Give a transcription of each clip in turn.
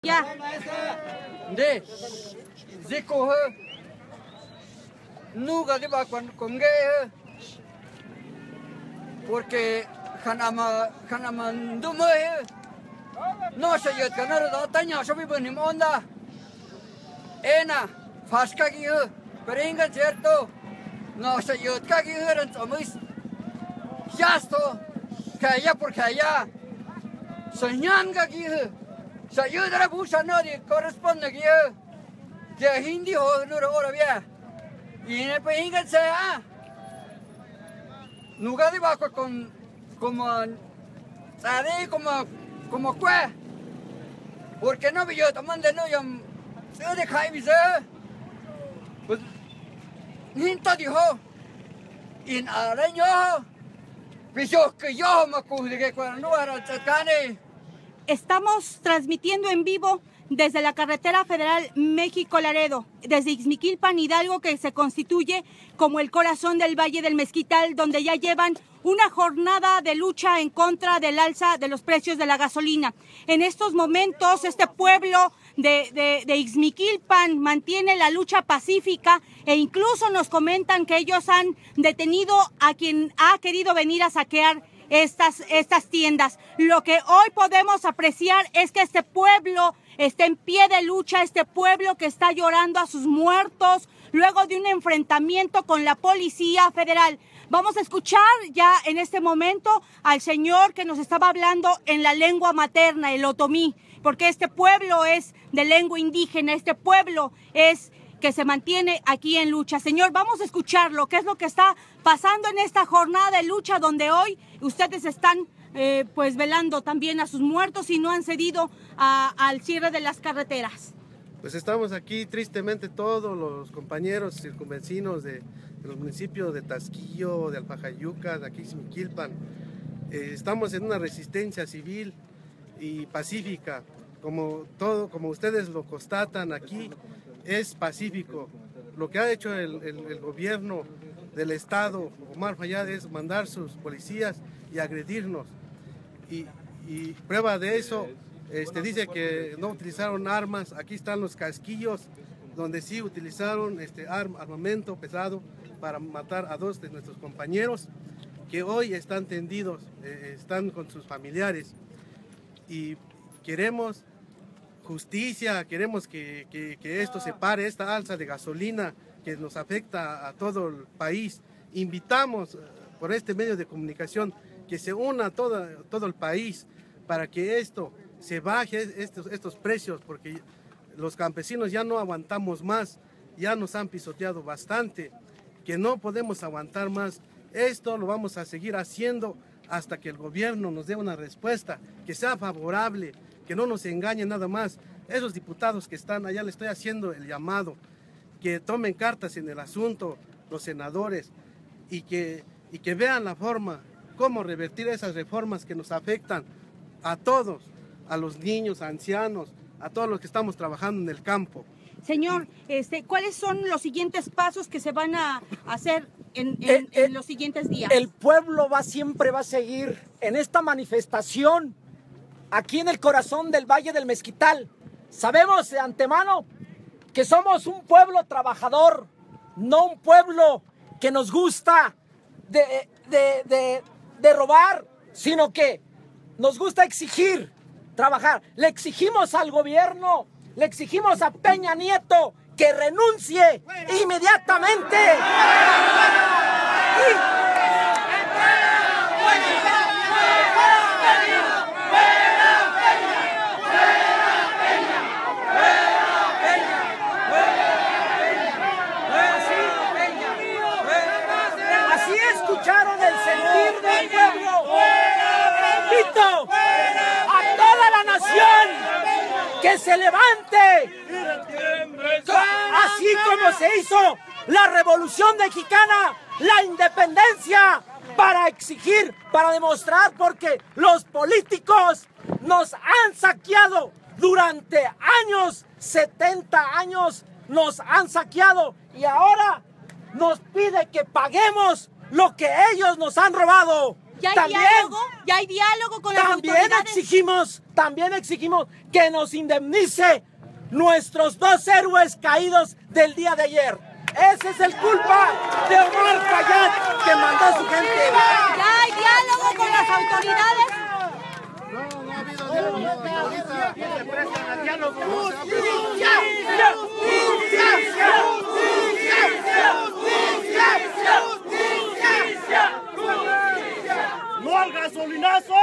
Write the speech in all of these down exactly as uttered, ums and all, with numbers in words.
Ya. De Zico nunca te va con con gay porque Hanama Hanama Dumo no se yo que no lo taña yo vivo en onda ena fasca que pero inga cierto no se yo que que eran tomis ya esto que ya porque allá soñanga que se ayuda a buscar nadie corresponde que que hindi ho no ahora bien y en el país que sea nunca de bajo con como sabe como como qué porque no vi yo tomando no yo se de cae visa pues ni todo dijo en araño piso que yo me acuerdo que cuando no era chacane. Estamos transmitiendo en vivo desde la carretera federal México-Laredo, desde Ixmiquilpan, Hidalgo, que se constituye como el corazón del Valle del Mezquital, donde ya llevan una jornada de lucha en contra del alza de los precios de la gasolina. En estos momentos, este pueblo de, de, de Ixmiquilpan mantiene la lucha pacífica e incluso nos comentan que ellos han detenido a quien ha querido venir a saquear Estas, estas tiendas. Lo que hoy podemos apreciar es que este pueblo está en pie de lucha, este pueblo que está llorando a sus muertos luego de un enfrentamiento con la Policía Federal. Vamos a escuchar ya en este momento al señor que nos estaba hablando en la lengua materna, el otomí, porque este pueblo es de lengua indígena, este pueblo es que se mantiene aquí en lucha. Señor, vamos a escucharlo, qué es lo que está pasando en esta jornada de lucha donde hoy ustedes están eh, pues velando también a sus muertos y no han cedido a, al cierre de las carreteras. Pues estamos aquí tristemente todos los compañeros circunvecinos de, de los municipios de Taxquillo, de Alpajayuca, de aquí Ixmiquilpan. Eh, estamos en una resistencia civil y pacífica, como, todo, como ustedes lo constatan aquí. Es pacífico. Lo que ha hecho el, el, el gobierno del estado, Omar Fayad, es mandar sus policías y agredirnos. Y, y prueba de eso, este, dice que no utilizaron armas. Aquí están los casquillos, donde sí utilizaron este, arm, armamento pesado para matar a dos de nuestros compañeros, que hoy están tendidos, eh, están con sus familiares. Y queremos justicia, queremos que, que, que esto se pare, esta alza de gasolina que nos afecta a todo el país. Invitamos por este medio de comunicación que se una todo, todo el país para que esto se baje, estos, estos precios, porque los campesinos ya no aguantamos más, ya nos han pisoteado bastante, que no podemos aguantar más. Esto lo vamos a seguir haciendo hasta que el gobierno nos dé una respuesta que sea favorable, que no nos engañen nada más. Esos diputados que están allá, les estoy haciendo el llamado, que tomen cartas en el asunto, los senadores, y que, y que vean la forma, cómo revertir esas reformas que nos afectan a todos, a los niños, ancianos, a todos los que estamos trabajando en el campo. Señor, este, ¿cuáles son los siguientes pasos que se van a hacer en, en, en los siguientes días? El pueblo va siempre va a seguir en esta manifestación aquí en el corazón del Valle del Mezquital. Sabemos de antemano que somos un pueblo trabajador, no un pueblo que nos gusta de, de, de, de robar, sino que nos gusta exigir, trabajar. Le exigimos al gobierno, le exigimos a Peña Nieto que renuncie inmediatamente. Y, escucharon el sentir del pueblo. Invito a toda la nación que se levante, así como se hizo la Revolución Mexicana, la independencia, para exigir, para demostrar, porque los políticos nos han saqueado durante años, setenta años nos han saqueado, y ahora nos pide que paguemos lo que ellos nos han robado. Ya hay también, diálogo, ya hay diálogo con las también autoridades. exigimos, también exigimos que nos indemnice nuestros dos héroes caídos del día de ayer. Ese es el culpa de Omar Fayad, que mandó a su gente. Ya hay diálogo con las autoridades. No, no ha habido diálogo. Ahorita se prestan al diálogo. ¡Justicia! ¡Justicia! ¡Justicia! ¡Justicia! ¡Justicia! ¡No al gasolinazo!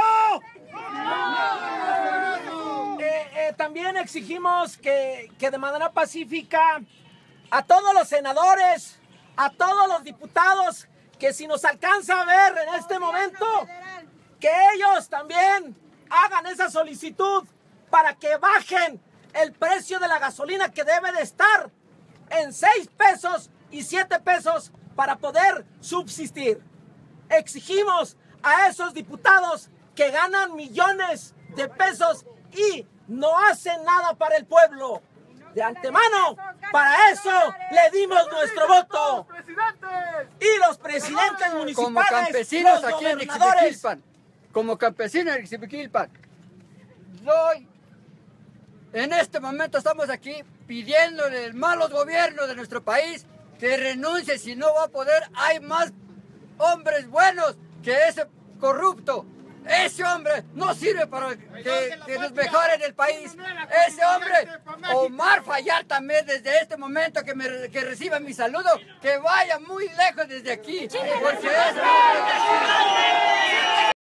Eh, eh, también exigimos que, que de manera pacífica a todos los senadores, a todos los diputados, que si nos alcanza a ver en este momento, que ellos también hagan esa solicitud para que bajen el precio de la gasolina, que debe de estar en seis pesos y siete pesos para poder subsistir. Exigimos a esos diputados que ganan millones de pesos y no hacen nada para el pueblo. De antemano, para eso le dimos nuestro voto. Y los presidentes municipales, Como campesinos los aquí en gobernadores, Ixmiquilpan, como campesinos en Ixmiquilpan, doy, en este momento estamos aquí pidiéndole al malos gobiernos de nuestro país que renuncie, si no va a poder. Hay más hombres buenos que ese corrupto. Ese hombre no sirve para que, que nos mejoren el país. Ese hombre, Omar Fayad, también desde este momento que, me, que reciba mi saludo, que vaya muy lejos desde aquí, porque es